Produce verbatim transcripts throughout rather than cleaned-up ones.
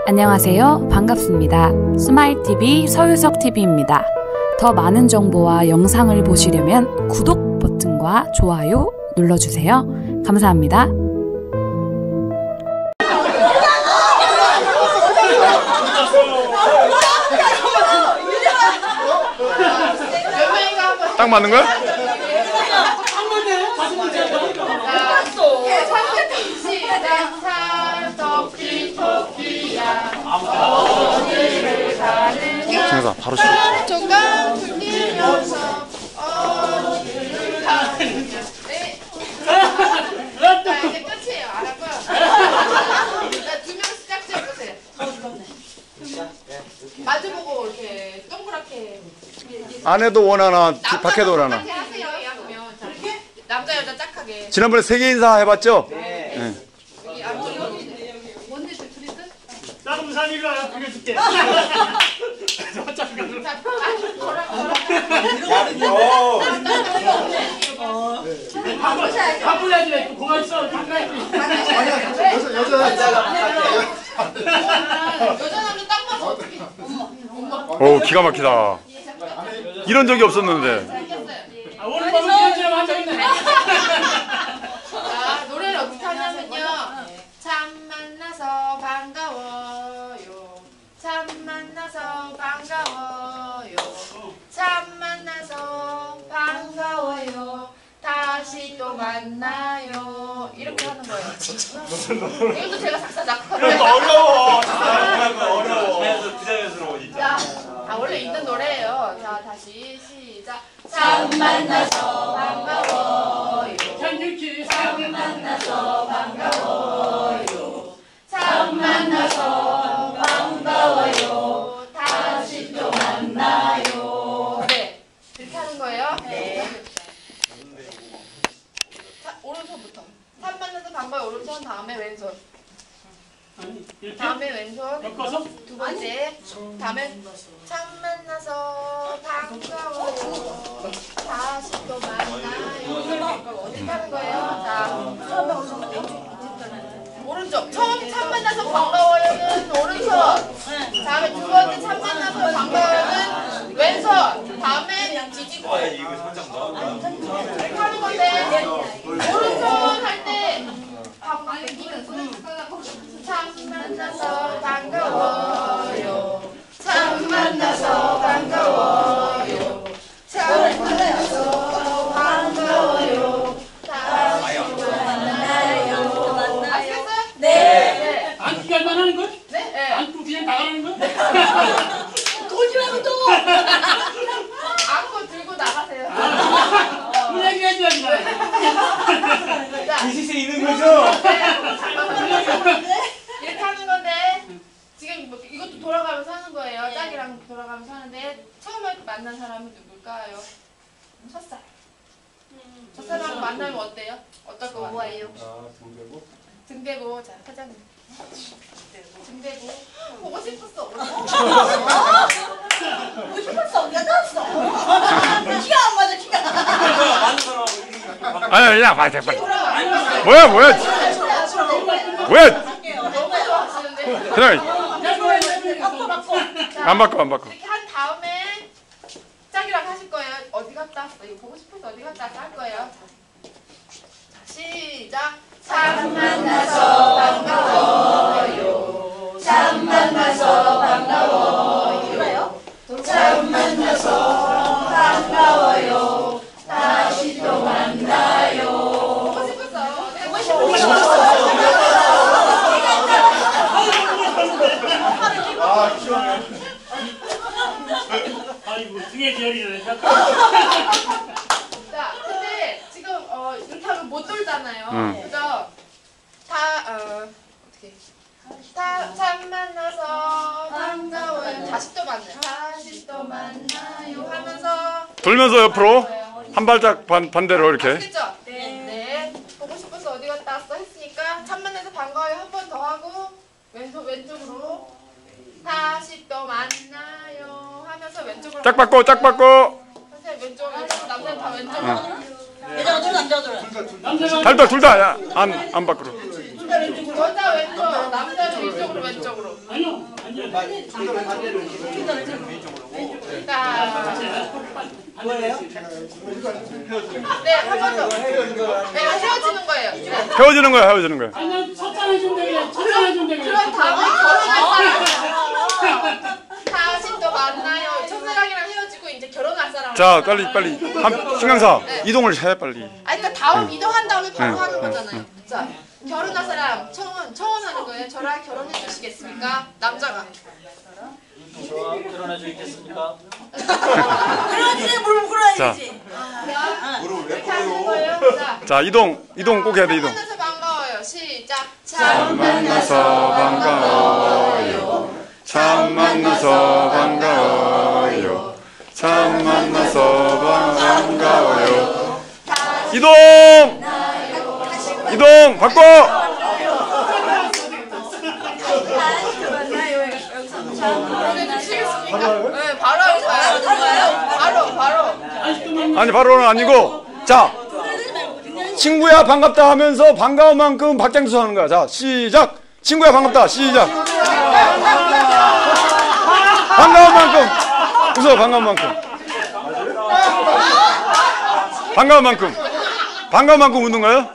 안녕하세요. 반갑습니다. 스마일티비 서유석티비입니다. 더 많은 정보와 영상을 보시려면 구독 버튼과 좋아요 눌러주세요. 감사합니다. 딱 맞는 거야? 정사 바로 시작. 조각 돌리면서 어디를 가는 네. 자 이제 끝이에요. 알았고요. 자 두 명 시작 좀 해보세요. 마주보고 이렇게 동그랗게. 안에도 원하나 밖에도 원하나. 하세요. 그러면 남자 여자 짝하게. 지난번에 세계 인사 해봤죠? 네. 네. 여기 앞으로 여기 뭔데들 프리드? 나도 산이가 그려줄게. 자, 아니 거라 거라. 바꾸야지. 공항 써. 바꿔야지. 여자 여자 여자가 여자 남자 딱 봐서 어떻게? 오 기가 막히다. 이런 적이 없었는데. 아, 오늘 밤은 기억지랑 앉아있네. 자, 노래를 어떻게 하냐면요. 참 만나서 반가워요. 참 만나서 반가워요. 참 만나서 반가워요. 다시 또 만나요. 이렇게 하는 거예요. 이것도 제가 싹싹 작곡하는 어려워. 어려워. 부자연스러워 진짜. 자, 아 원래 있는 노래예요. 자, 다시 시작. 참 만나서 반가워요. 참 만나서 반가워요. 참 만나서 반가워요. 다시 또 만나요. 네, 이렇게 하는 거예요. 네. 자, 오른손부터. 참 만나서 반가워요. 오른손 다음에 왼손. 다음에 왼손. 두 번째. 다음에 참 만나서 반가워요. 다시 또 만나요. 어디 하는 거예요? 자, 오른쪽. 처음 참 만나서 반가워요는 오른손. 다음에 두 번째 참 만나서 반가워요는 왼손. 다음에 뒤집고. 이렇게 하는 건데 오른손 할 때 반가워요는 손을 숟가락으로 참 만나서 반가워요. 참 만나서 반가워요. 참 만나서 반가워요. 다시 또 만나요. 아시겠어요? 네. 안기가 하는 거? 네. 네. 안고 그냥 나가는 거? 도지라고 또. 안고 들고 나가세요. 그 얘기 해줘야지. 자, 기시스 있는 거죠? 이렇게 하는 건데 지금 뭐 이것도 돌아가면서 하는 거예요. 짝이랑 돌아가면서 하는데 처음에 만난 사람은 누굴까요? 첫살. 첫사람 만나면 어때요? 어떨 것 같아요? 등 대고. 자, 사장님. 등 대고. 보고 싶었어. 보고 싶었어. 어디가 났어? 키가 안 맞아, 키가. 아니 그냥 맞아 빨리. 뭐야 뭐야 뭐야. 너무 좋아하시는데. 그냥 안 바꿔 안 바꿔. 이렇게 한 다음에 짝이랑 하실 거예요. 어디 갔다 왔어? 이거 보고 싶어서 어디 갔다 왔어 할 거예요. 자, 시작. 참 만나서 반가워요. 참 만나서 반가워요. 참 만나서 반가워요. 다시 또 만나요. 보고 싶었어. 보고 싶었어. 아 시원해. 아이고 등에 기혈이네. 자, 근데 지금 어 이렇게 하면 못 돌잖아요. 응. 그죠? 다 어 어떻게? 다 참 만나서 반가워요. 다시 또 만나요. 다시 또 만나요 하면서 돌면서 옆으로 한 발짝 반 반대로 이렇게. 아시겠죠? 네. 네. 보고 싶어서 어디 갔다 왔어 했으니까 참 만나서 반가워요 한 번 더 하고 왼손 왼쪽으로 다시 또 만나요 하면서 왼쪽으로. 짝 바꿔 짝 바꿔. 선생님 왼쪽으로 남자는 다 왼쪽으로. 여자가 둘, 남자가 둘. 달다 둘 다 안 안 밖으로. 여자 왼쪽, 남자는 이쪽으로 왼쪽으로. 아니요. 네, 한 번 더. 네, 헤어지는 거예요. 네. 헤어지는 거야, 헤어지는 거야. 아니 첫잔해 준 되게 첫잔해 준 되게. 그럼 다음에 결혼할 사람 다시 또 만나요. 첫사랑이랑 헤어지고 이제 결혼할 사람. 자, 빨리 빨리. 한 신강사 네. 이동을 해 빨리. 아, 그러니까 다음 응. 이동한 다음에 바로 응, 하는 응, 거잖아요. 자, 결혼할 사람 청혼 청혼하는 거예요. 저랑 결혼해 주시겠습니까? 남자가. 저와 결혼해 주겠습니까? 그러지 물 굴어야지. 이렇게 하는 거예요. 자, 자, 이동 이동 꼭 해야 돼 이동. 만나서 반가워요. 시작. 참 만나서 반가워요. 참 만나서 반가워요. 참 만나서 반가워요. 이동! 이동! 바꿔! 네, 바로 할 거예요. 바로 바로. 아니 바로는 아니고 자 친구야 반갑다 하면서 반가운 만큼 박장수 하는 거야. 자 시작. 친구야 반갑다. 시작. 반가운 만큼 웃어. 반가운 만큼 반가운 만큼 반가운 만큼 웃는 거예요?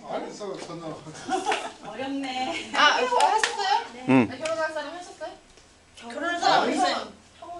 어렵네. 아, 하셨어요? 응. 네, 결혼할 사람 하셨어요? 그런 사람 있어요.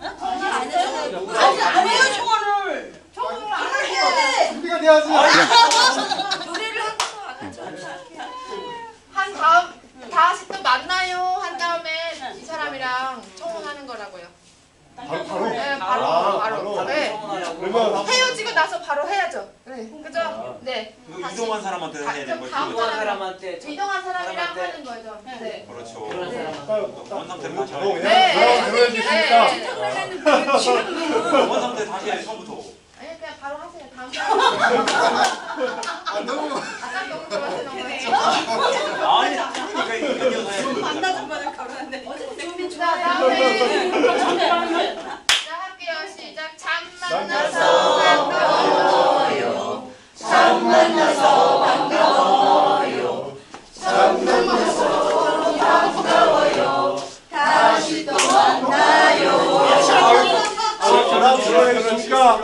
아니 안 해요 청혼을. 청혼을 안 청혼을 하고 해야 돼. 준비가 돼야지. 노래를 하고 한 다음 다시 또 만나요 한 다음에 이 사람이랑 청혼하는 거라고요. 바로 바로. 네, 바로 아, 바로. 바로. 네. 그러면 헤어지고 나서 바로 해야죠. 네, 그죠? 네. 이거 이동한 사람한테 해야 되는 거지. 다음 이동한 사람 사람한테 이동한 사람이랑 사람한테. 하는 거죠. 네. 그렇죠. 그런 네. 사람한테 원 상태로 다시 네. 네. 네. 결혼해 주시니까. 네. 원 상태 다시 해 처음부터. 아니 그냥 바로 하세요. 다음 사람. 아 너무. 아까 너무 좋아서 너무 했죠. 아니 그러니까 이거 이어서 해야 되는 거잖아. 만나준 거는 결혼한데. 자, 다음에 자, 할게요. 시작. 참 만나서 반가워요. 참 만나서 반가워요. 참 만나서 반가워요. 다시 또 만나요. 아, 결혼 결혼해 주시니까.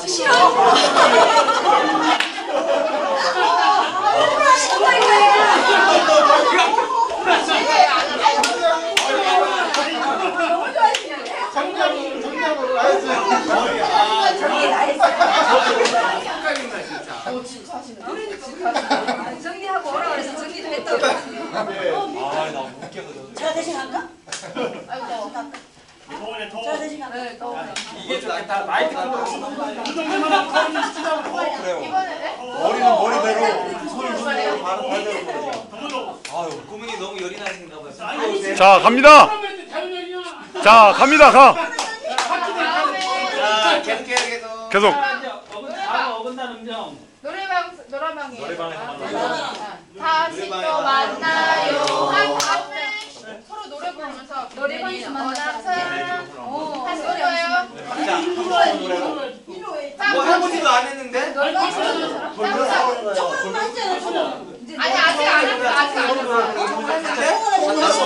정답으로 가야지. 오, 진짜 하시네. 노래는 진짜 하시네. 정리하고 오라 그래서 정리도 했다고. 아나 웃겨서. 제가 대신 할까? 아이고. 더워네 더워. 제가 대신 할까? 네, 또. 이게 좋겠다. 마이크 끄고 그래요. 이번에 네? 머리는 머리대로 손을 손으로 바로 발대로 보내죠. 아유 꾸민이 너무 열이 나신가 봐요. 자 갑니다. 자 갑니다. 가. 자 계속해야겠어. 계속. 다음 어긋난 음정. 노래방 노래방이에요. 노래방에서 아, 만나요. 다시 또 만나요. 한 다음에 서로 노래 부르면서 노래방에서 만나요. 다시 노래요. 뭐 해보지도 안 했는데? 청혼만 했잖아 청혼. 아니 아직 안 했어. 아직 안 했어.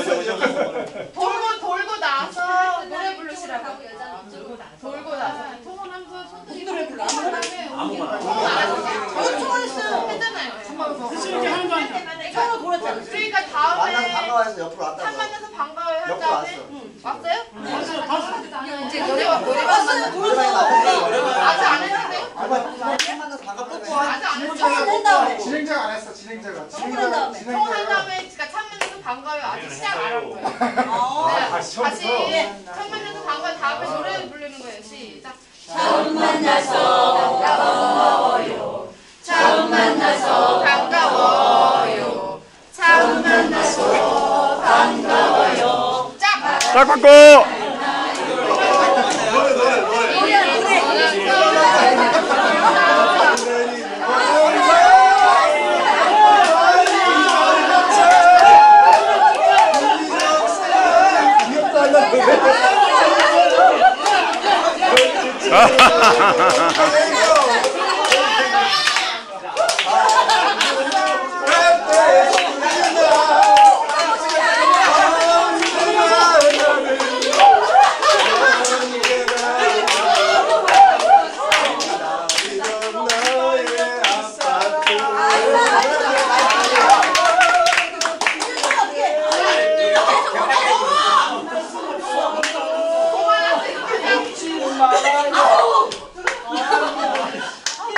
돌고 돌고 나서 노래 부르시라고. 돌고 나서 통혼하면서 손들이 노래 불러. 아무거나. 저는 청혼했어요. 했잖아요. 이렇게 하는 거 아니야? 청혼을 보냈잖아. 그러니까 만나서 다음에 반가워해서 옆으로 왔다. 한 만나서 반가워요 한 옆으로 다음에 왔어. 왔어요? 이제 노래방 노래방 왔어요. 보냈어. 아직 안 했는데 만나서 반갑다고 해. 아직 안 했어. 청혼한 다음에. 진행자가 안 했어. 진행자가. 청혼한 다음에. 통화한 다음에 제가 참 만나서 반가워요 아직 시작 안 한 거예요. 아. 네, 다시 다시 처음부터. 참 만나서 반가워 다음에 노래 부르는 거예요. 시작. 처음 만나서 반가워요. 처음 만나서 반가워요. 처음 만나서 반가워요. 짝. 딱 바꿔. 노래 노래 노래.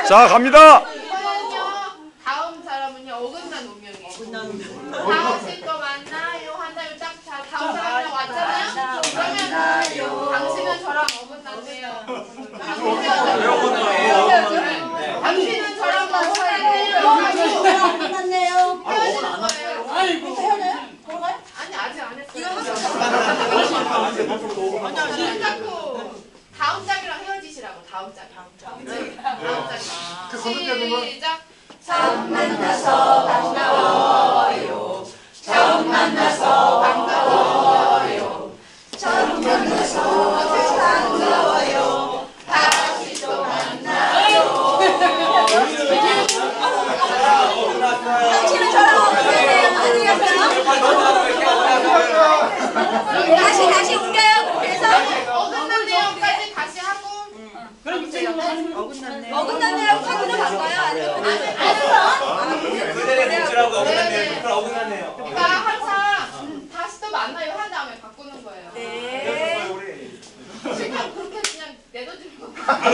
자, 갑니다. 이번에는요, 다음 사람은요, 어긋난 운명이에요. 다음실 거 맞나요? 한 다음에 딱, 자, 다음 사람이랑 왔잖아요? 그러면, 당신은 저랑 어긋났네요. 당신은 저랑 어긋났네요. 끝났네요. 헤어지는 거예요. 아이고. 헤어져요? 걸어가요? 아니, 아직 안 했어요. 이거 하셨어요? 자꾸 다음 짝이랑 헤어지시라고. 다음 짝. 다음 짝. 다음 짝. 시작. 처음 만나서 반가워요. 처음 만나서 반가워요. 처음 만나서 반가워요. 다시 또 만나요. 당신은 저랑 어긋났네요. 안녕히 가세요. 다시 다시 옮겨요. 그래서 어긋났네요까지 다시 하고. 그럼 지금 하는 거 어긋났네요. 카드로 바꿔요. 아니면 그대로 묵지라고 어긋났네요. 그걸 어긋났네요. 그러니까 항상 다시 또 만나요 한 다음에 바꾸는 거예요. 네. 실컷 그렇게 그냥 내던지는 거.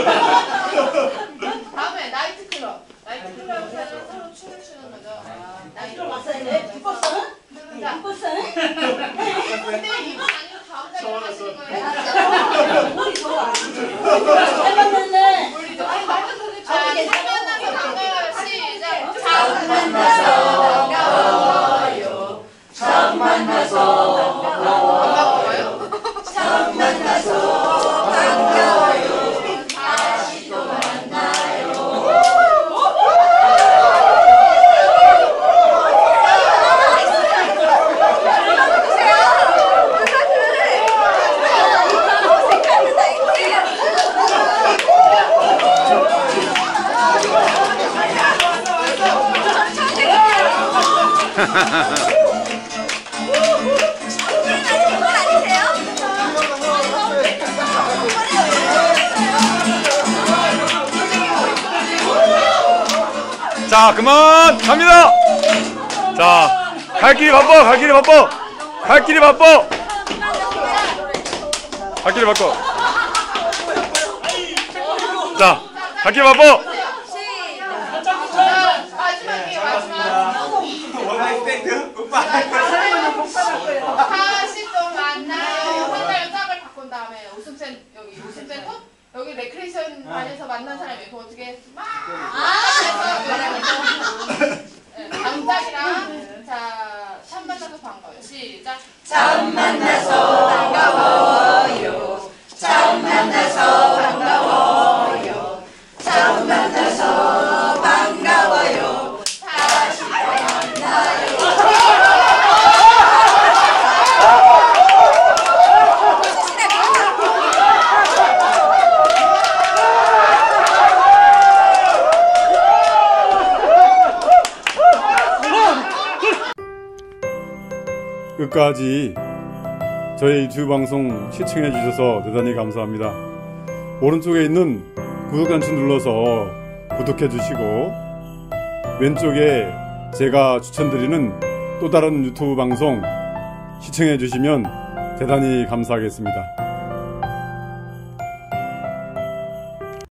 다음에 나이트 클럽. 나이트 클럽에서는 서로 춤을 추는 거죠. 나이트 클럽. 왔어요. 네. 뒷버스는? 자, 뒷버스는? 근데 이분 아니고 다음 달에 하시는 거예요. 머리 좋아. 잘 만났네. 우리도 아니 말도 도대체. 자, 잘 만나서 반가워요. 시작. 잘 만나서 반가워요. 처음 만나서 반가워요. 처음 만나서 반가워요. 다시 또 만나요. 자, 그만 갑니다. 자, 갈 길이 바빠. 갈 길이 바빠. 갈 길이 바빠. 갈 길이 바빠. 자, 갈 길이 바빠. 자, 마지막이에요. 마지막. 원나잇 스탠드? 오빠. 다시 또 만나요. 한 달 짝을 바꾼 다음에 웃음센 여기 웃음센터 여기 레크레이션 반에서 만난 사람이 그 어떻게 막 강짝이랑 자 참 만나서 반가워요. 시작. 처음 만나서 반가워요. 처음 만나서 반가워요. 처음 만나서 반가워요. 다시 또 만나요. 끝까지 저희 유튜브 방송 시청해 주셔서 대단히 감사합니다. 오른쪽에 있는 구독 단추 눌러서 구독해 주시고 왼쪽에 제가 추천드리는 또 다른 유튜브 방송 시청해 주시면 대단히 감사하겠습니다.